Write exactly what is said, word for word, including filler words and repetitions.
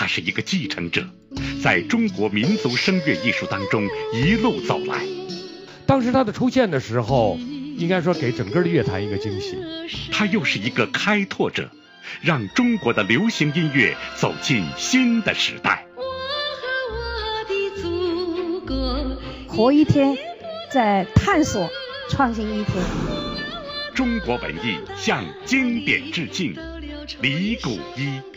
他是一个继承者，在中国民族声乐艺术当中一路走来。 当时他的出现的时候，应该说给整个的乐坛一个惊喜。 他又是一个开拓者，让中国的流行音乐走进新的时代。 我和我的祖国， 活一天，在探索创新一天。 中国文艺向经典致敬，李谷一。